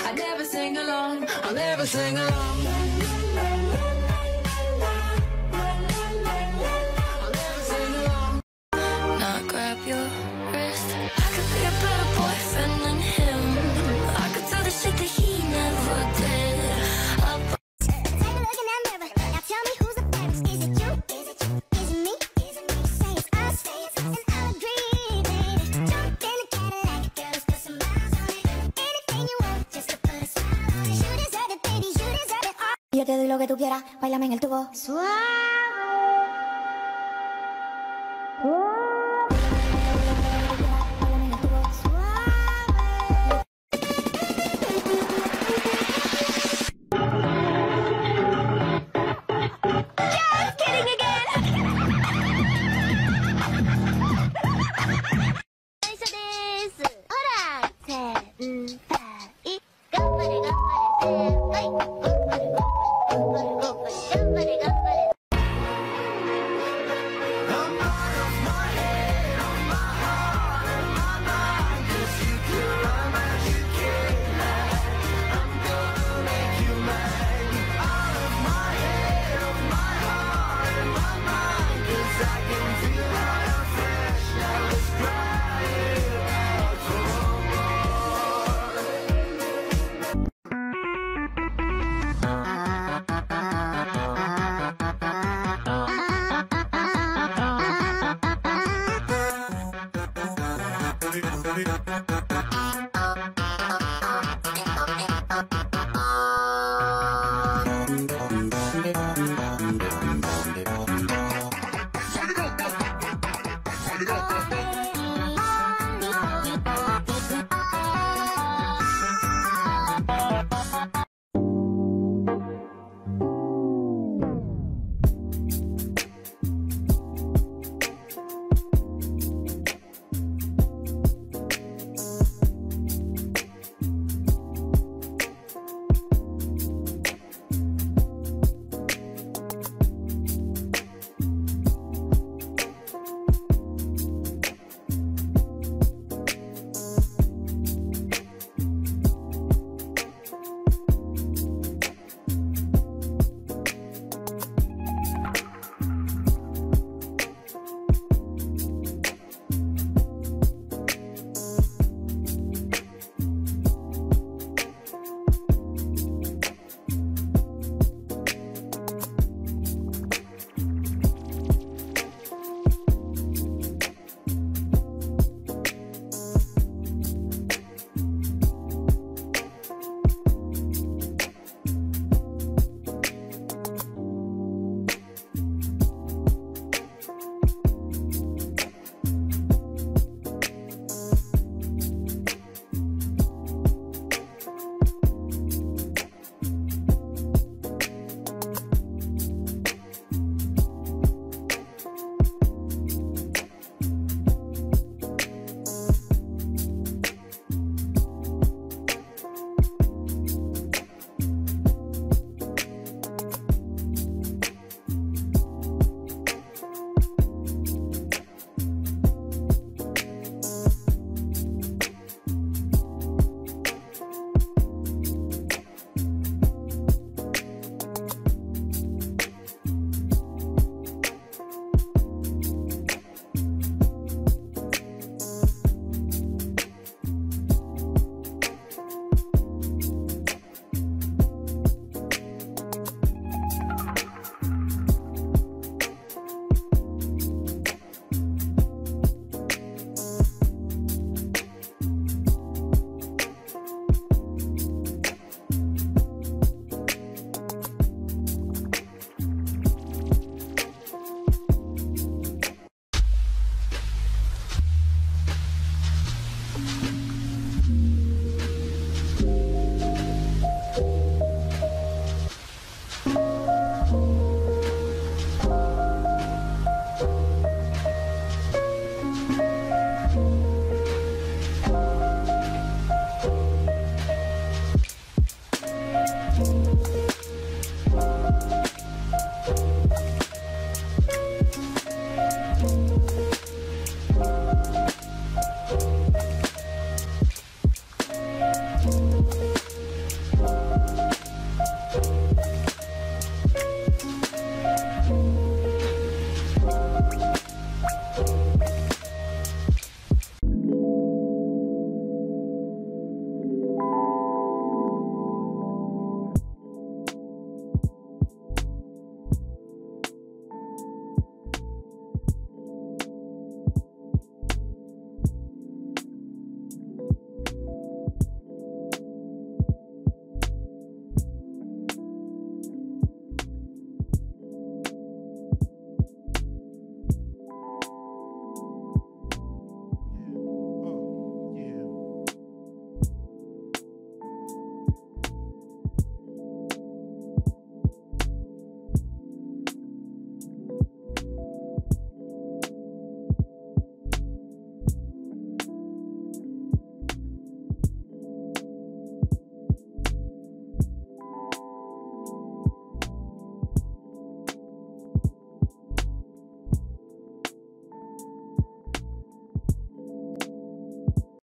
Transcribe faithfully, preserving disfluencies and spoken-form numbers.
I never sing along, I'll never sing along. I'll never sing along. Not grab your wrist. I could be a better boyfriend than him. I could do the shit that he never did. I'll Take a look in that mirror. Now tell me who's the fairest. Is it you? Is it you? Is it me? Is it me? Say it's us, say it's us, and I'll agree, baby. Jump in the Cadillac, girls, put some miles on it. Anything you want, just to put a smile on it. You deserve it, baby, you deserve it all. Yo te doy lo que tú quieras, bailame en el tubo. Suave.